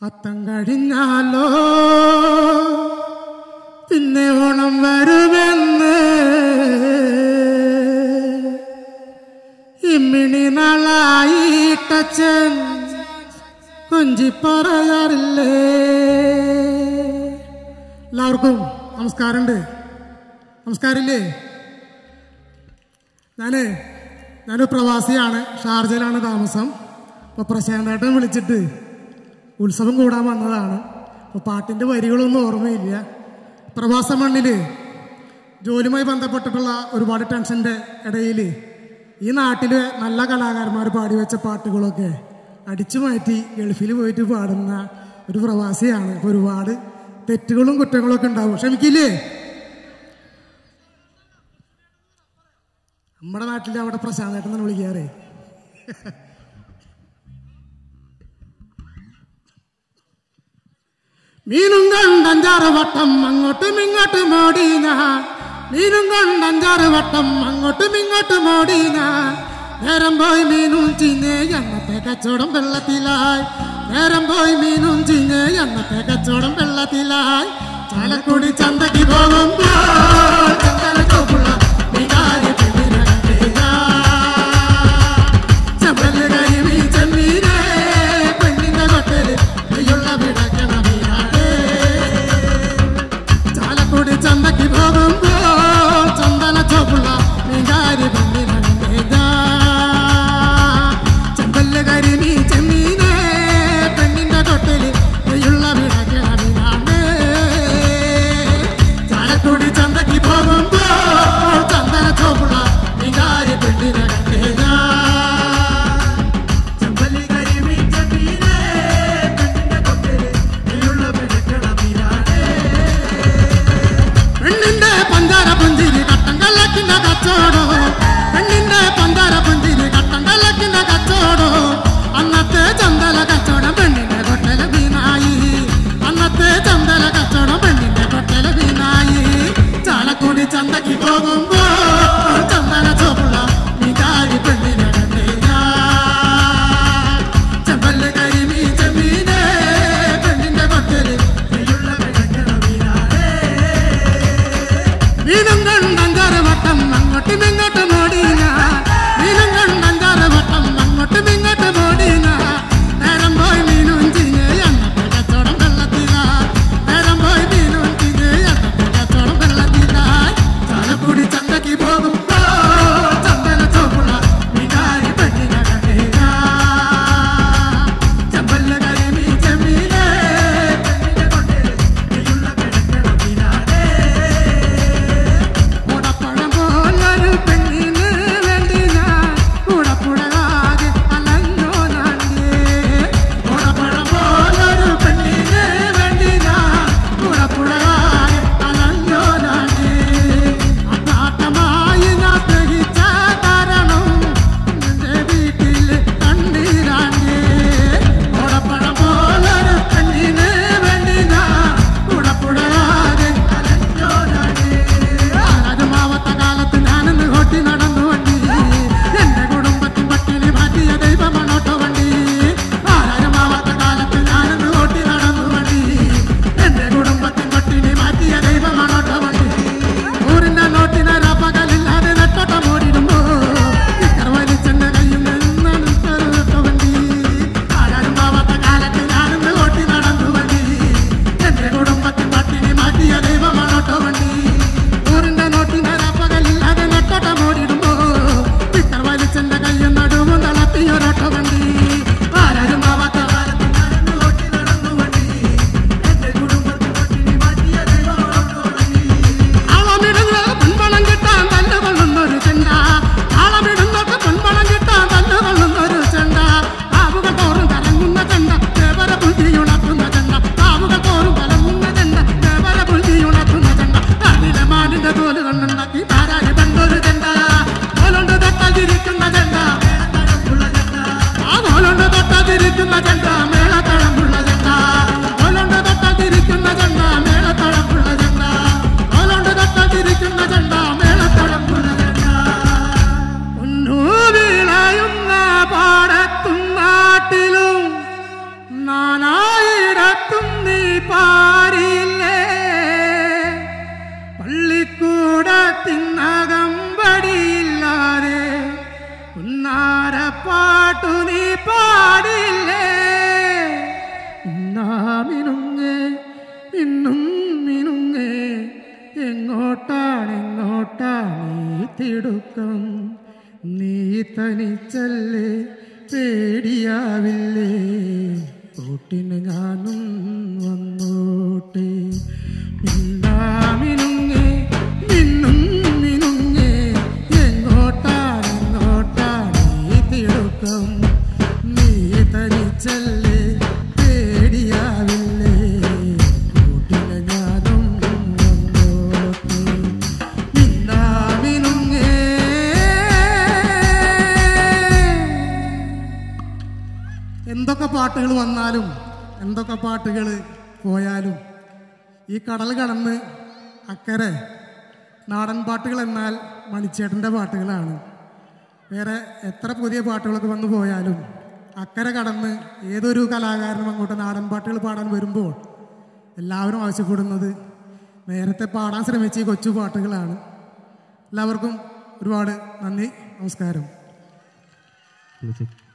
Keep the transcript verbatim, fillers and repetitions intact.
അത്തം കഴിഞ്ഞാലോ പിന്നെ ഓണം വരുമെന്ന് ഇമ്മിണി നാളായിട്ടച്ഛൻ കൊഞ്ചി പറയാറില്ലേ. എല്ലാവർക്കും നമസ്കാരമുണ്ട്. നമസ്കാരമില്ലേ? ഞാന് ഞാനൊരു പ്രവാസിയാണ്. ഷാർജയിലാണ് താമസം. അപ്പോൾ പ്രശാന്തേട്ടൻ വിളിച്ചിട്ട് ഉത്സവം കൂടാൻ വന്നതാണ്. അപ്പോൾ പാട്ടിൻ്റെ വരികളൊന്നും ഓർമ്മയില്ല. പ്രവാസ മണ്ണിൽ ജോലിയുമായി ബന്ധപ്പെട്ടിട്ടുള്ള ഒരുപാട് ടെൻഷൻ്റെ ഇടയിൽ ഈ നാട്ടിൽ നല്ല കലാകാരന്മാർ പാടി വെച്ച പാട്ടുകളൊക്കെ അടിച്ചു മാറ്റി ഗൾഫിൽ പോയിട്ട് പാടുന്ന ഒരു പ്രവാസിയാണ്. അപ്പോൾ ഒരുപാട് തെറ്റുകളും കുറ്റങ്ങളൊക്കെ ഉണ്ടാവും. ക്ഷമിക്കില്ലേ? നമ്മുടെ നാട്ടിൽ അവിടെ പ്രശാന്തേട്ടൻ തന്നെ വിളിക്കാറേ. മീനും കൊണ്ടഞ്ചാറ് വട്ടം അങ്ങോട്ടും ഇങ്ങോട്ടും ഓടി ഞാൻ, മീനും കൊണ്ടഞ്ചാറ് വട്ടം അങ്ങോട്ടും ഇങ്ങോട്ടും ഓടി ഞാൻ. നേരം പോയി മീനും ചീഞ്ഞ് എന്നത്തെ കച്ചവടം വെള്ളത്തിലായി, നേരം പോയി മീനും ചീഞ്ഞ് എന്നത്തെ കച്ചവടം വെള്ളത്തിലായി. ചാലക്കുടി ചന്തയ്ക്ക് പോകുമ്പോൾ ചന്ദന ചോപ്പുള്ള വികാരി ചെമ്പല് കരിമീ ചെമ്മീനെ പെണ്ണിന്റെ കൊട്ടല് നെയ്യുള്ള വിടക്കണ വീരാട്. ചാലക്കുടി ചന്തയ്ക്ക് പോകുമ്പോൾ ചന്ദന ചോപ്പുള്ള വികാരി പെണ്ണിനാ. ചെമ്പല് കരിമീ ചെമ്മീനെ പെണ്ണിന്റെ കൊട്ടല് നെയ്യുള്ള വിടക്കണ വീരാട്. ചാലക്കുടി ചന്തയ്ക്ക് പോകുമ്പോൾ പേടിയാവില്ലേ കൂട്ടിന് ഞാനും വന്നോട്ടെ. മിന്നാമിനുങ്ങേ മിന്നും മിനുങ്ങേ എങ്ങോട്ടാണ് എങ്ങോട്ടാണ് ഈ തിടുക്കം നീ തനിച്ചല്ലേ പേടിയാവില്ലേ കൂട്ടിന് ഞാനും വന്നോട്ടെ. മിന്നാമിനുങ്ങേ എന്തൊക്കെ പാട്ടുകൾ വന്നാലും എന്തൊക്കെ പാട്ടുകൾ പോയാലും ഈ കടൽ കടന്ന് അക്കരെ നാടൻ പാട്ടുകൾ എന്നാൽ മണിച്ചേട്ടൻ്റെ പാട്ടുകളാണ്. വേറെ എത്ര പുതിയ പാട്ടുകളൊക്കെ വന്നു പോയാലും അക്കരെ കടന്ന് ഏതൊരു കലാകാരനും അങ്ങോട്ട് നാടൻ പാട്ടുകൾ പാടാൻ വരുമ്പോൾ എല്ലാവരും ആവശ്യപ്പെടുന്നത് നേരത്തെ പാടാൻ ശ്രമിച്ച ഈ കൊച്ചു പാട്ടുകളാണ്. എല്ലാവർക്കും ഒരുപാട് നന്ദി, നമസ്കാരം.